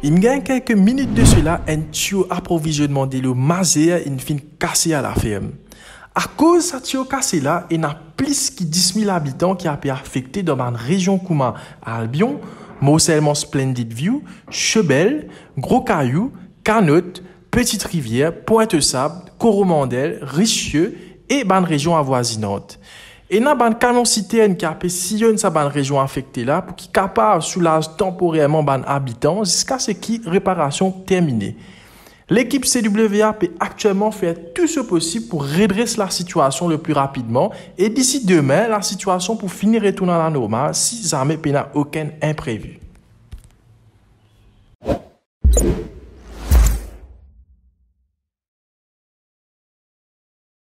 Il y a quelques minutes de cela, un tuyau approvisionnement de l'eau masée une fin cassé à la ferme. À cause de ce tuyau cassé là, il y a plus de 10 000 habitants qui ont été affectés dans la région Kouma, Albion, Morcellement Splendid View, Chebel, Gros Caillou, Canotte, Petite Rivière, Pointe-Sable, Coromandel, Richelieu et dans région avoisinante. Et dans ban canon citerne qui a sillonne sa ban région affectée là pour qui capable soulager temporairement ban habitants jusqu'à ce qui réparation terminée. L'équipe CWA peut actuellement faire tout ce possible pour redresser la situation le plus rapidement et d'ici demain la situation pour finir retourner à la normale si jamais il n'y a aucun imprévu.